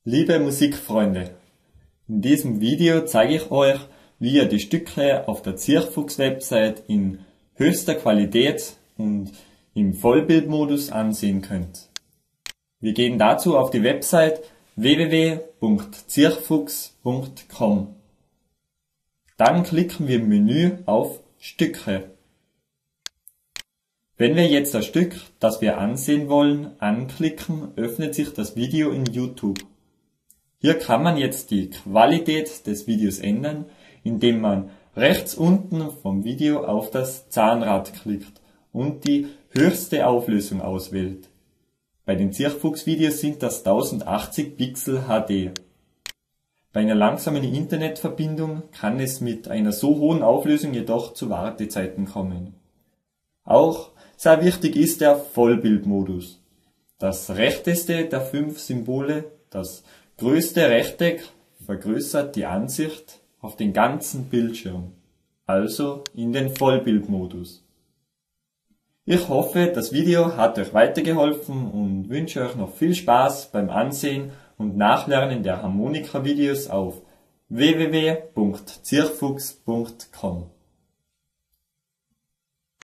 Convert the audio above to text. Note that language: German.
Liebe Musikfreunde, in diesem Video zeige ich euch, wie ihr die Stücke auf der Zirchfuchs-Website in höchster Qualität und im Vollbildmodus ansehen könnt. Wir gehen dazu auf die Website www.zirchfuchs.com. Dann klicken wir im Menü auf Stücke. Wenn wir jetzt das Stück, das wir ansehen wollen, anklicken, öffnet sich das Video in YouTube. Hier kann man jetzt die Qualität des Videos ändern, indem man rechts unten vom Video auf das Zahnrad klickt und die höchste Auflösung auswählt. Bei den Zirchfuchs-Videos sind das 1080 Pixel HD. Bei einer langsamen Internetverbindung kann es mit einer so hohen Auflösung jedoch zu Wartezeiten kommen. Auch sehr wichtig ist der Vollbildmodus. Das rechteste der 5 Symbole, das größte Rechteck, vergrößert die Ansicht auf den ganzen Bildschirm, also in den Vollbildmodus. Ich hoffe, das Video hat euch weitergeholfen und wünsche euch noch viel Spaß beim Ansehen und Nachlernen der Harmonika-Videos auf www.zirchfuchs.com.